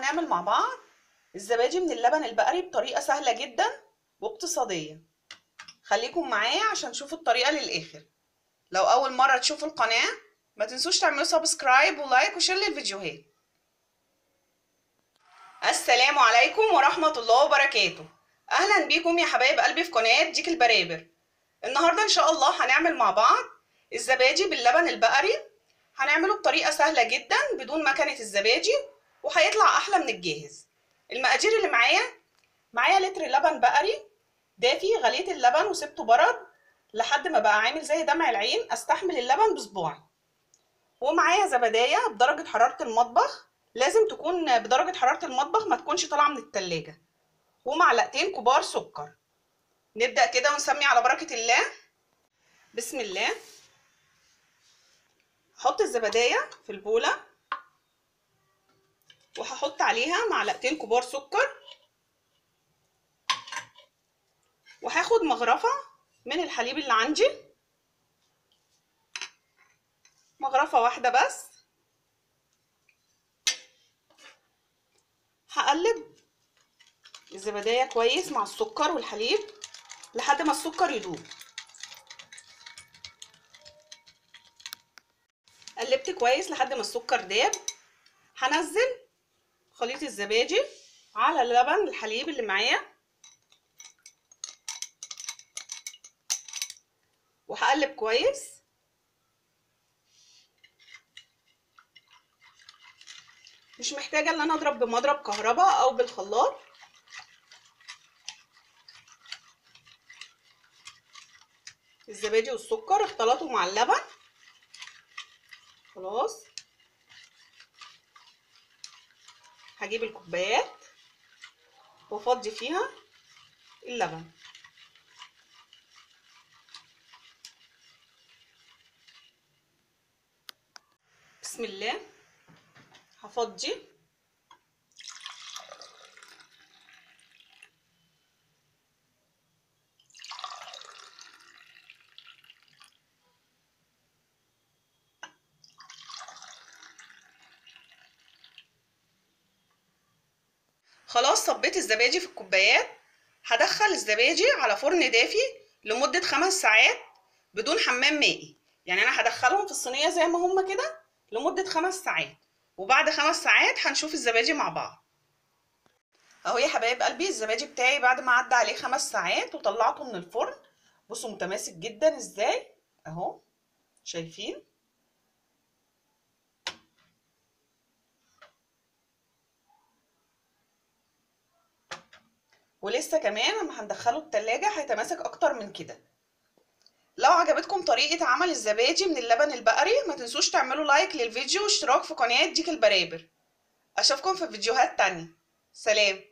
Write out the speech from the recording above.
هنعمل مع بعض الزبادي من اللبن البقري بطريقة سهلة جدا واقتصادية. خليكم معايا عشان تشوفوا الطريقة للآخر. لو أول مرة تشوفوا القناة ما تنسوش تعملوا سبسكرايب ولايك وشير للفيديوهات. السلام عليكم ورحمة الله وبركاته. أهلا بيكم يا حبايب قلبي في قناة ديك البرابر. النهاردة إن شاء الله هنعمل مع بعض الزبادي باللبن البقري. هنعمله بطريقة سهلة جدا بدون مكنة الزبادي وهيطلع أحلى من الجاهز. المقادير اللي معايا لتر لبن بقري دافي. غليت اللبن وسبته برد لحد ما بقى عامل زي دمع العين استحمل اللبن بصباعي. ومعايا زبدايه بدرجه حراره المطبخ، لازم تكون بدرجه حراره المطبخ ما تكونش طالعه من التلاجة. ومعلقتين كبار سكر. نبدا كده ونسمي على بركه الله. بسم الله. هحط الزبدايه في البوله وهحط عليها معلقتين كبار سكر، وهاخد مغرفه من الحليب اللي عندي، مغرفه واحده بس. هقلب الزبدايه كويس مع السكر والحليب لحد ما السكر يدوب. قلبت كويس لحد ما السكر داب. هنزل خليط الزبادي على اللبن الحليب اللي معايا وهقلب كويس. مش محتاجه ان انا اضرب بمضرب كهرباء او بالخلاط. الزبادي والسكر اختلطوا مع اللبن خلاص. هجيب الكوبايات وافضي فيها اللبن. بسم الله. هفضي خلاص. صبيت الزبادي في الكوبايات. هدخل الزبادي على فرن دافي لمدة 5 ساعات بدون حمام مائي. يعني انا هدخلهم في الصينية زي ما هما كده لمدة 5 ساعات، وبعد 5 ساعات هنشوف الزبادي مع بعض. اهو يا حبايب قلبي الزبادي بتاعي بعد ما عدى عليه 5 ساعات وطلعته من الفرن. بصوا متماسك جدا ازاي اهو، شايفين؟ ولسه كمان لما هندخله التلاجة هيتماسك اكتر من كده. لو عجبتكم طريقة عمل الزبادي من اللبن البقري ما تنسوش تعملوا لايك للفيديو واشتراك في قناة ديك البرابر. اشوفكم في فيديوهات تانية. سلام.